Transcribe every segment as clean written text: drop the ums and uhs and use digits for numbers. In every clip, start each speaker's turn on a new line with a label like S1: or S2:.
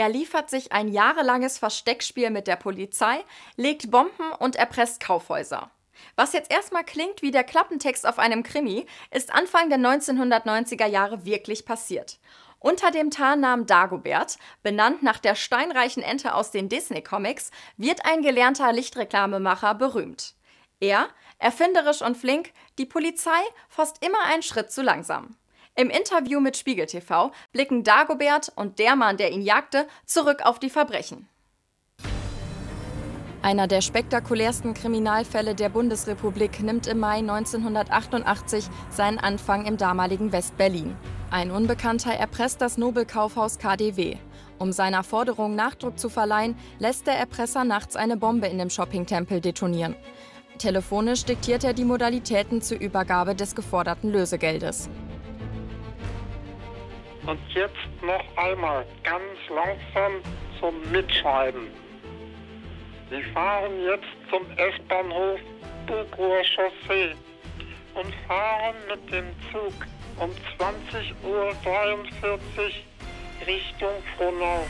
S1: Er liefert sich ein jahrelanges Versteckspiel mit der Polizei, legt Bomben und erpresst Kaufhäuser. Was jetzt erstmal klingt wie der Klappentext auf einem Krimi, ist Anfang der 1990er Jahre wirklich passiert. Unter dem Tarnnamen Dagobert, benannt nach der steinreichen Ente aus den Disney-Comics, wird ein gelernter Lichtreklamemacher berühmt. Er, erfinderisch und flink, die Polizei fast immer einen Schritt zu langsam. Im Interview mit Spiegel TV blicken Dagobert und der Mann, der ihn jagte, zurück auf die Verbrechen. Einer der spektakulärsten Kriminalfälle der Bundesrepublik nimmt im Mai 1988 seinen Anfang im damaligen West-Berlin. Ein Unbekannter erpresst das Nobelkaufhaus KaDeWe. Um seiner Forderung Nachdruck zu verleihen, lässt der Erpresser nachts eine Bombe in dem Shoppingtempel detonieren. Telefonisch diktiert er die Modalitäten zur Übergabe des geforderten Lösegeldes.
S2: Und jetzt noch einmal ganz langsam zum Mitschreiben. Sie fahren jetzt zum S-Bahnhof Buchruher Chaussee und fahren mit dem Zug um 20:43 Uhr Richtung Frohnau.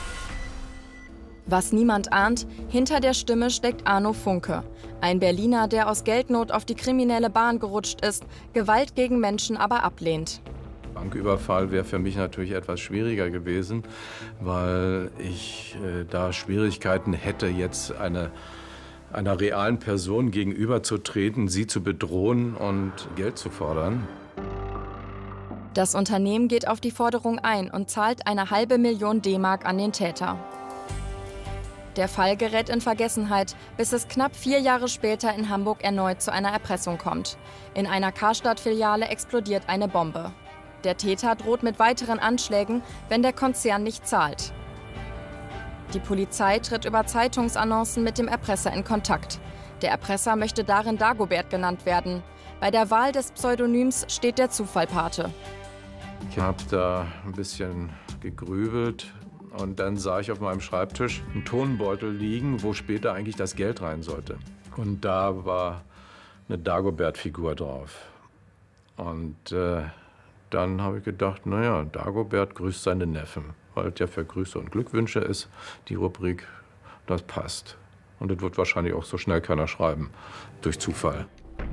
S1: Was niemand ahnt, hinter der Stimme steckt Arno Funke. Ein Berliner, der aus Geldnot auf die kriminelle Bahn gerutscht ist, Gewalt gegen Menschen aber ablehnt.
S3: Banküberfall wäre für mich natürlich etwas schwieriger gewesen, weil ich da Schwierigkeiten hätte, jetzt einer realen Person gegenüberzutreten, sie zu bedrohen und Geld zu fordern.
S1: Das Unternehmen geht auf die Forderung ein und zahlt eine $500.000 D-Mark an den Täter. Der Fall gerät in Vergessenheit, bis es knapp 4 Jahre später in Hamburg erneut zu einer Erpressung kommt. In einer Karstadt-Filiale explodiert eine Bombe. Der Täter droht mit weiteren Anschlägen, wenn der Konzern nicht zahlt. Die Polizei tritt über Zeitungsannoncen mit dem Erpresser in Kontakt. Der Erpresser möchte darin Dagobert genannt werden. Bei der Wahl des Pseudonyms steht der Zufall Pate.
S3: Ich habe da ein bisschen gegrübelt und dann sah ich auf meinem Schreibtisch einen Tonbeutel liegen, wo später eigentlich das Geld rein sollte. Und da war eine Dagobert-Figur drauf. Und dann habe ich gedacht, naja, Dagobert grüßt seine Neffen, weil es ja für Grüße und Glückwünsche ist, die Rubrik, das passt. Und das wird wahrscheinlich auch so schnell keiner schreiben, durch Zufall.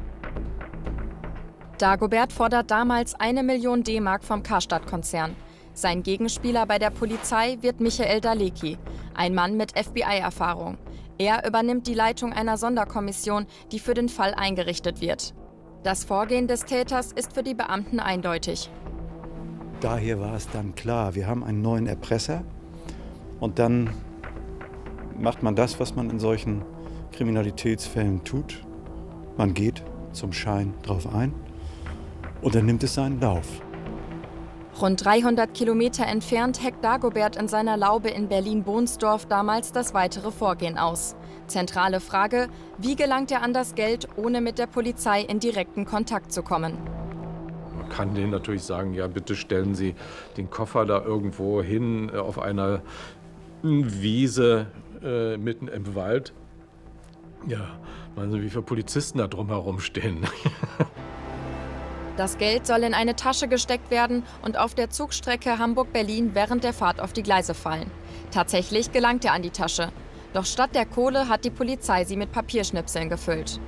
S1: Dagobert fordert damals 1 Million D-Mark vom Karstadt-Konzern. Sein Gegenspieler bei der Polizei wird Michael Dalecki, ein Mann mit FBI-Erfahrung. Er übernimmt die Leitung einer Sonderkommission, die für den Fall eingerichtet wird. Das Vorgehen des Täters ist für die Beamten eindeutig.
S4: Daher war es dann klar, wir haben einen neuen Erpresser und dann macht man das, was man in solchen Kriminalitätsfällen tut. Man geht zum Schein drauf ein und dann nimmt es seinen Lauf.
S1: Rund 300 Kilometer entfernt heckt Dagobert in seiner Laube in Berlin-Bohnsdorf damals das weitere Vorgehen aus. Zentrale Frage: Wie gelangt er an das Geld, ohne mit der Polizei in direkten Kontakt zu kommen?
S3: Man kann denen natürlich sagen, ja, bitte stellen Sie den Koffer da irgendwo hin auf einer Wiese mitten im Wald. Ja, meinen Sie, wie viele Polizisten da drumherum stehen?
S1: Das Geld soll in eine Tasche gesteckt werden und auf der Zugstrecke Hamburg-Berlin während der Fahrt auf die Gleise fallen. Tatsächlich gelangt er an die Tasche. Doch statt der Kohle hat die Polizei sie mit Papierschnipseln gefüllt.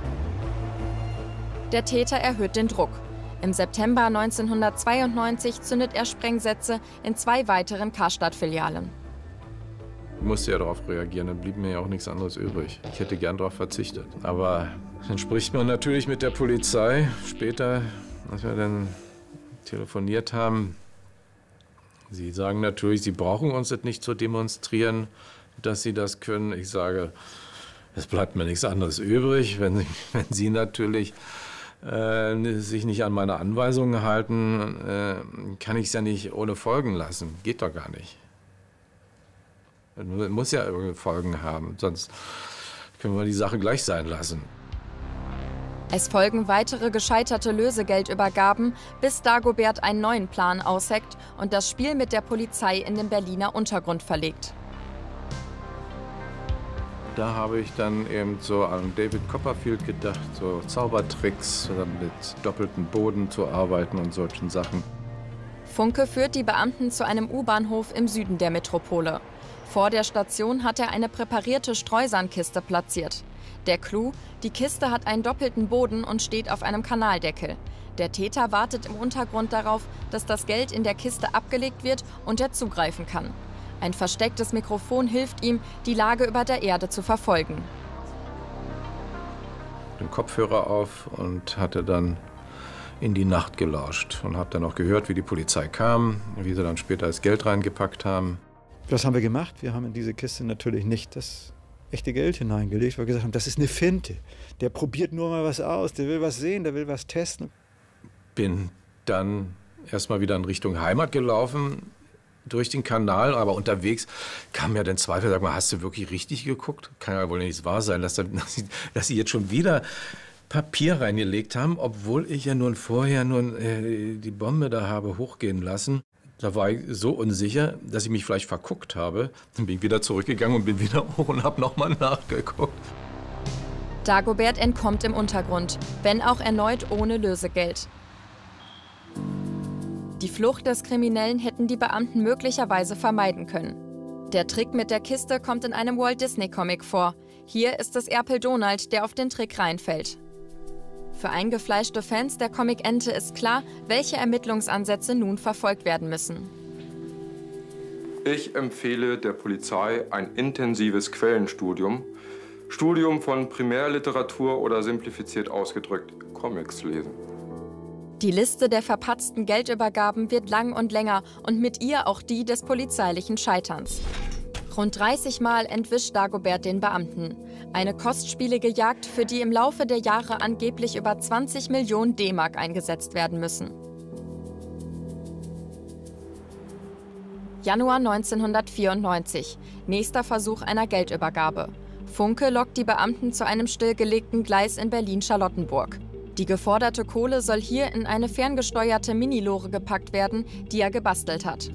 S1: Der Täter erhöht den Druck. Im September 1992 zündet er Sprengsätze in 2 weiteren Karstadt-Filialen.
S3: Ich musste ja darauf reagieren, dann blieb mir ja auch nichts anderes übrig. Ich hätte gern darauf verzichtet. Aber dann spricht man natürlich mit der Polizei. Später, als wir dann telefoniert haben, sie sagen natürlich, sie brauchen uns das nicht zu demonstrieren, dass sie das können. Ich sage, es bleibt mir nichts anderes übrig. Wenn sie natürlich sich nicht an meine Anweisungen halten, kann ich es ja nicht ohne Folgen lassen. Geht doch gar nicht. Man muss ja irgendwie Folgen haben, sonst können wir die Sache gleich sein lassen.
S1: Es folgen weitere gescheiterte Lösegeldübergaben, bis Dagobert einen neuen Plan ausheckt und das Spiel mit der Polizei in den Berliner Untergrund verlegt.
S3: Da habe ich dann eben so an David Copperfield gedacht, so Zaubertricks, mit doppeltem Boden zu arbeiten und solchen Sachen.
S1: Funke führt die Beamten zu einem U-Bahnhof im Süden der Metropole. Vor der Station hat er eine präparierte Streusandkiste platziert. Der Clou: die Kiste hat einen doppelten Boden und steht auf einem Kanaldeckel. Der Täter wartet im Untergrund darauf, dass das Geld in der Kiste abgelegt wird und er zugreifen kann. Ein verstecktes Mikrofon hilft ihm, die Lage über der Erde zu verfolgen.
S3: Den Kopfhörer auf und hatte dann in die Nacht gelauscht und habe dann auch gehört, wie die Polizei kam, wie sie dann später das Geld reingepackt haben.
S4: Was haben wir gemacht? Wir haben in diese Kiste natürlich nicht das echte Geld hineingelegt, weil wir gesagt haben, das ist eine Finte. Der probiert nur mal was aus, der will was sehen, der will was testen.
S3: Bin dann erstmal wieder in Richtung Heimat gelaufen, durch den Kanal, aber unterwegs kam mir der Zweifel, sag mal, hast du wirklich richtig geguckt? Kann ja wohl nicht wahr sein, dass sie jetzt schon wieder Papier reingelegt haben, obwohl ich ja nun vorher die Bombe da habe hochgehen lassen. Da war ich so unsicher, dass ich mich vielleicht verguckt habe. Dann bin ich wieder zurückgegangen und bin wieder hoch und habe nochmal nachgeguckt.
S1: Dagobert entkommt im Untergrund, wenn auch erneut ohne Lösegeld. Die Flucht des Kriminellen hätten die Beamten möglicherweise vermeiden können. Der Trick mit der Kiste kommt in einem Walt-Disney-Comic vor. Hier ist es Erpel Donald, der auf den Trick reinfällt. Für eingefleischte Fans der Comic-Ente ist klar, welche Ermittlungsansätze nun verfolgt werden müssen.
S5: Ich empfehle der Polizei ein intensives Quellenstudium, Studium von Primärliteratur oder simplifiziert ausgedrückt Comics lesen.
S1: Die Liste der verpatzten Geldübergaben wird lang und länger und mit ihr auch die des polizeilichen Scheiterns. Rund 30 Mal entwischt Dagobert den Beamten. Eine kostspielige Jagd, für die im Laufe der Jahre angeblich über 20 Millionen D-Mark eingesetzt werden müssen. Januar 1994. Nächster Versuch einer Geldübergabe. Funke lockt die Beamten zu einem stillgelegten Gleis in Berlin-Charlottenburg. Die geforderte Kohle soll hier in eine ferngesteuerte Minilore gepackt werden, die er gebastelt hat.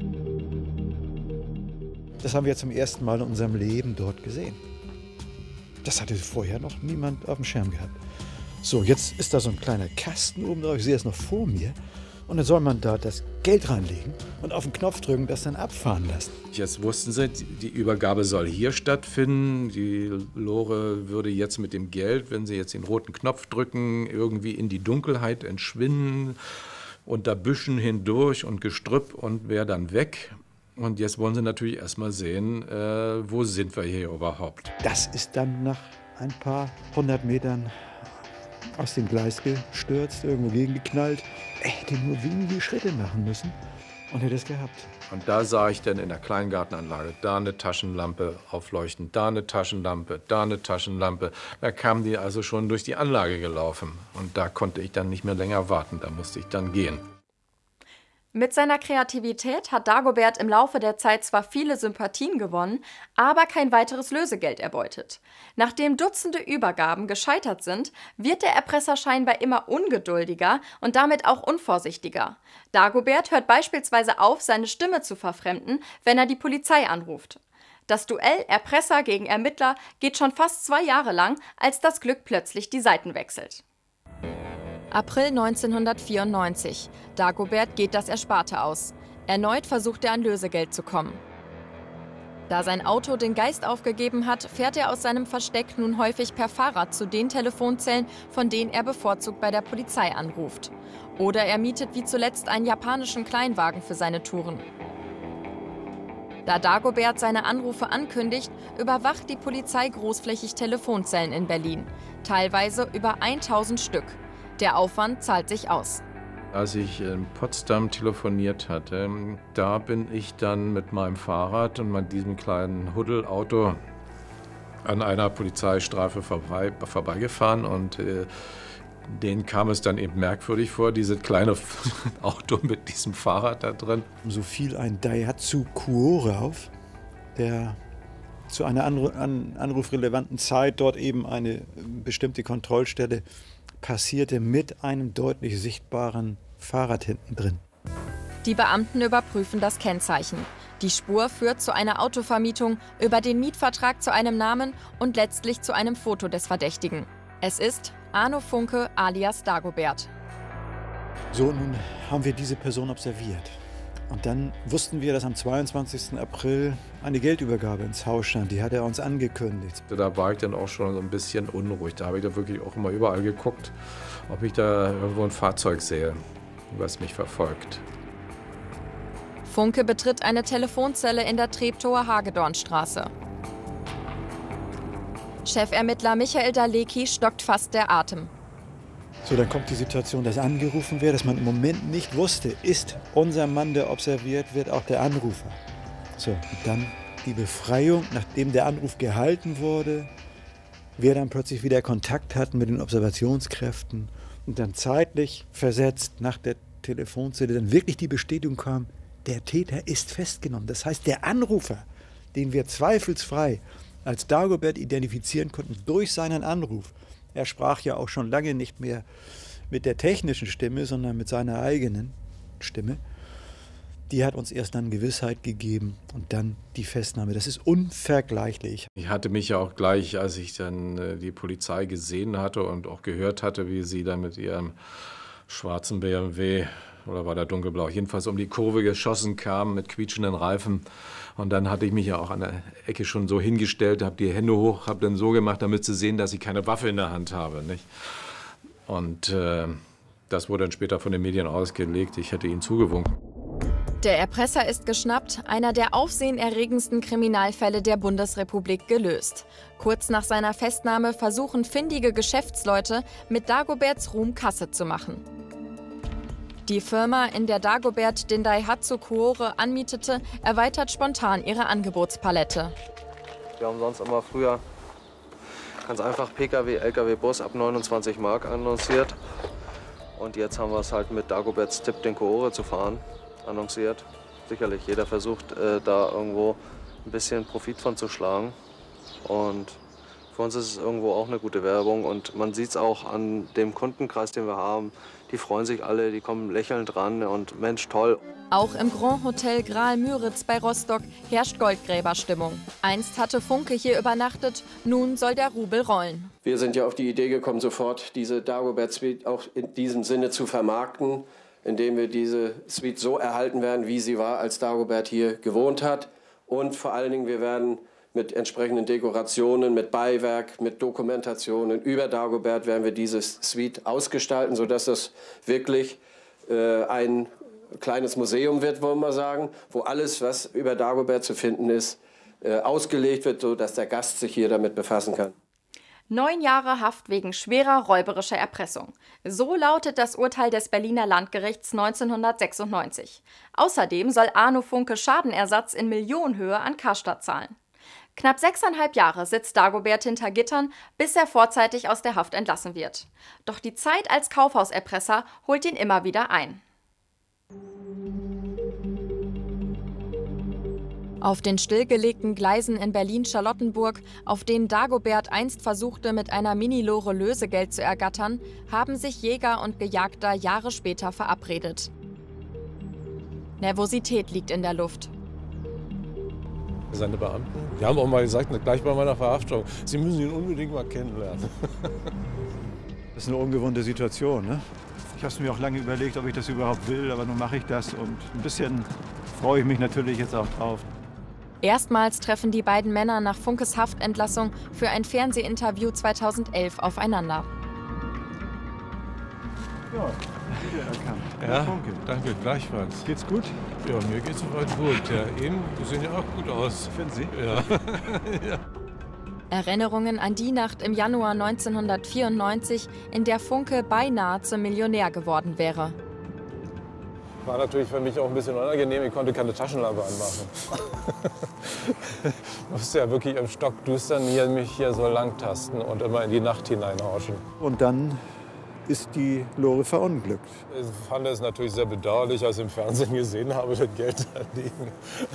S4: Das haben wir zum ersten Mal in unserem Leben dort gesehen. Das hatte vorher noch niemand auf dem Schirm gehabt. So, jetzt ist da so ein kleiner Kasten oben drauf, ich sehe es noch vor mir. Und dann soll man da das Geld reinlegen und auf den Knopf drücken, das dann abfahren lassen.
S3: Jetzt wussten sie, die Übergabe soll hier stattfinden. Die Lore würde jetzt mit dem Geld, wenn sie jetzt den roten Knopf drücken, irgendwie in die Dunkelheit entschwinden, unter Büschen hindurch und Gestrüpp und wäre dann weg. Und jetzt wollen sie natürlich erstmal sehen, wo sind wir hier überhaupt.
S4: Das ist dann nach ein paar 100 Metern aus dem Gleis gestürzt, irgendwo gegengeknallt. Er hätte nur wenige Schritte machen müssen und hätte es gehabt.
S3: Und da sah ich dann in der Kleingartenanlage, da eine Taschenlampe aufleuchten, da eine Taschenlampe, da eine Taschenlampe. Da kamen die also schon durch die Anlage gelaufen. Und da konnte ich dann nicht mehr länger warten, da musste ich dann gehen.
S1: Mit seiner Kreativität hat Dagobert im Laufe der Zeit zwar viele Sympathien gewonnen, aber kein weiteres Lösegeld erbeutet. Nachdem Dutzende Übergaben gescheitert sind, wird der Erpresser scheinbar immer ungeduldiger und damit auch unvorsichtiger. Dagobert hört beispielsweise auf, seine Stimme zu verfremden, wenn er die Polizei anruft. Das Duell Erpresser gegen Ermittler geht schon fast 2 Jahre lang, als das Glück plötzlich die Seiten wechselt. April 1994. Dagobert geht das Ersparte aus. Erneut versucht er an Lösegeld zu kommen. Da sein Auto den Geist aufgegeben hat, fährt er aus seinem Versteck nun häufig per Fahrrad zu den Telefonzellen, von denen er bevorzugt bei der Polizei anruft. Oder er mietet wie zuletzt einen japanischen Kleinwagen für seine Touren. Da Dagobert seine Anrufe ankündigt, überwacht die Polizei großflächig Telefonzellen in Berlin. Teilweise über 1000 Stück. Der Aufwand zahlt sich aus.
S3: Als ich in Potsdam telefoniert hatte, da bin ich dann mit meinem Fahrrad und mit diesem kleinen Huddelauto an einer Polizeistreife vorbeigefahren und denen kam es dann eben merkwürdig vor, dieses kleine Auto mit diesem Fahrrad da drin.
S4: So fiel ein Daihatsu Kuore auf, der zu einer anrufrelevanten Zeit dort eben eine bestimmte Kontrollstelle passierte mit einem deutlich sichtbaren Fahrrad hinten drin.
S1: Die Beamten überprüfen das Kennzeichen. Die Spur führt zu einer Autovermietung, über den Mietvertrag zu einem Namen und letztlich zu einem Foto des Verdächtigen. Es ist Arno Funke alias Dagobert.
S4: So, nun haben wir diese Person observiert. Und dann wussten wir, dass am 22. April eine Geldübergabe ins Haus stand. Die hat er uns angekündigt.
S3: Da war ich dann auch schon so ein bisschen unruhig. Da habe ich da wirklich auch immer überall geguckt, ob ich da irgendwo ein Fahrzeug sehe, was mich verfolgt.
S1: Funke betritt eine Telefonzelle in der Treptower Hagedornstraße. Chefermittler Michael Dalecki stockt fast der Atem.
S4: So, dann kommt die Situation, dass angerufen wird, dass man im Moment nicht wusste, ist unser Mann, der observiert wird, auch der Anrufer. So, und dann die Befreiung, nachdem der Anruf gehalten wurde, wir dann plötzlich wieder Kontakt hatten mit den Observationskräften und dann zeitlich versetzt nach der Telefonzelle dann wirklich die Bestätigung kam, der Täter ist festgenommen. Das heißt, der Anrufer, den wir zweifelsfrei als Dagobert identifizieren konnten durch seinen Anruf, er sprach ja auch schon lange nicht mehr mit der technischen Stimme, sondern mit seiner eigenen Stimme. Die hat uns erst dann Gewissheit gegeben und dann die Festnahme. Das ist unvergleichlich.
S3: Ich hatte mich ja auch gleich, als ich dann die Polizei gesehen hatte und auch gehört hatte, wie sie dann mit ihrem schwarzen BMW, oder war der dunkelblau, jedenfalls um die Kurve geschossen kam mit quietschenden Reifen. Und dann hatte ich mich ja auch an der Ecke schon so hingestellt, habe die Hände hoch, habe dann so gemacht, damit sie sehen, dass ich keine Waffe in der Hand habe. Nicht? Und das wurde dann später von den Medien ausgelegt. Ich hätte ihnen zugewunken.
S1: Der Erpresser ist geschnappt, einer der aufsehenerregendsten Kriminalfälle der Bundesrepublik gelöst. Kurz nach seiner Festnahme versuchen findige Geschäftsleute, mit Dagoberts Ruhm Kasse zu machen. Die Firma, in der Dagobert den Daihatsu Kuore anmietete, erweitert spontan ihre Angebotspalette.
S6: Wir haben sonst immer früher ganz einfach Pkw, Lkw, Bus ab 29 Mark annonciert. Und jetzt haben wir es halt mit Dagoberts Tipp, den Kuore zu fahren, annonciert. Sicherlich, jeder versucht da irgendwo ein bisschen Profit von zu schlagen. Und für uns ist es irgendwo auch eine gute Werbung. Und man sieht es auch an dem Kundenkreis, den wir haben. Die freuen sich alle, die kommen lächelnd ran und Mensch, toll.
S1: Auch im Grand Hotel Graal-Müritz bei Rostock herrscht Goldgräberstimmung. Einst hatte Funke hier übernachtet, nun soll der Rubel rollen.
S7: Wir sind ja auf die Idee gekommen, sofort diese Dagobert Suite auch in diesem Sinne zu vermarkten, indem wir diese Suite so erhalten werden, wie sie war, als Dagobert hier gewohnt hat. Und vor allen Dingen, wir werden mit entsprechenden Dekorationen, mit Beiwerk, mit Dokumentationen über Dagobert werden wir diese Suite ausgestalten, sodass das wirklich ein kleines Museum wird, wollen wir sagen, wo alles, was über Dagobert zu finden ist, ausgelegt wird, sodass der Gast sich hier damit befassen kann.
S1: 9 Jahre Haft wegen schwerer räuberischer Erpressung. So lautet das Urteil des Berliner Landgerichts 1996. Außerdem soll Arno Funke Schadenersatz in Millionenhöhe an Karstadt zahlen. Knapp 6,5 Jahre sitzt Dagobert hinter Gittern, bis er vorzeitig aus der Haft entlassen wird. Doch die Zeit als Kaufhauserpresser holt ihn immer wieder ein. Auf den stillgelegten Gleisen in Berlin-Charlottenburg, auf denen Dagobert einst versuchte, mit einer Minilore Lösegeld zu ergattern, haben sich Jäger und Gejagter Jahre später verabredet. Nervosität liegt in der Luft.
S8: Seine Beamten, die haben auch mal gesagt, gleich bei meiner Verhaftung, Sie müssen ihn unbedingt mal kennenlernen.
S4: Das ist eine ungewohnte Situation, ne? Ich habe mir auch lange überlegt, ob ich das überhaupt will, aber nun mache ich das und ein bisschen freue ich mich natürlich jetzt auch drauf.
S1: Erstmals treffen die beiden Männer nach Funkes Haftentlassung für ein Fernsehinterview 2011 aufeinander.
S4: Ja, wiedererkannt.
S8: Ja,
S4: Funke.
S8: danke, gleichfalls.
S4: Geht's gut?
S8: Ja, mir geht's soweit gut. Ja, Ihnen, Sie sehen ja auch gut aus.
S4: Finden Sie?
S8: Ja. Ja.
S1: Erinnerungen an die Nacht im Januar 1994, in der Funke beinahe zum Millionär geworden wäre.
S8: War natürlich für mich auch ein bisschen unangenehm, ich konnte keine Taschenlampe anmachen. Ich musste ja wirklich im Stockdustern mich hier so langtasten und immer in die Nacht hineinhauschen.
S4: Und dann ist die Lore verunglückt.
S8: Ich fand es natürlich sehr bedauerlich, als ich im Fernsehen gesehen habe, das Geld da liegen.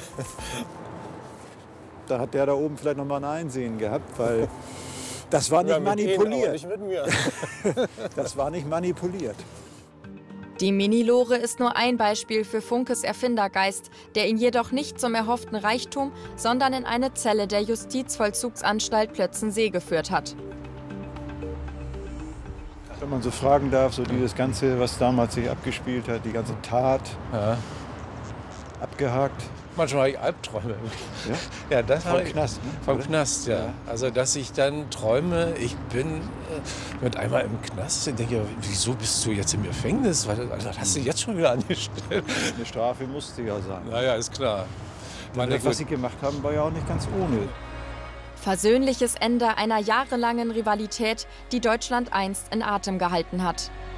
S4: Da hat der da oben vielleicht noch mal ein Einsehen gehabt, weil das war nicht manipuliert.
S8: Aber nicht mit mir.
S4: Das war nicht manipuliert.
S1: Die Minilore ist nur ein Beispiel für Funkes Erfindergeist, der ihn jedoch nicht zum erhofften Reichtum, sondern in eine Zelle der Justizvollzugsanstalt Plötzensee geführt hat.
S4: man so fragen darf, so dieses Ganze, was damals sich abgespielt hat, die ganze Tat, abgehakt.
S8: Manchmal habe ich Albträume.
S4: Ja?
S8: Ja, das
S4: Vom Knast, ne?
S8: Vom
S4: Oder?
S8: Knast, ja.
S4: Ja.
S8: Also, dass ich dann träume, ich bin mit einmal im Knast und denke, wieso bist du jetzt im Gefängnis? Also, das hast du jetzt schon wieder angestellt.
S4: Eine Strafe musste ja sein.
S8: Naja, ist klar.
S4: Was sie gemacht haben, war ja auch nicht ganz ohne.
S1: Versöhnliches Ende einer jahrelangen Rivalität, die Deutschland einst in Atem gehalten hat.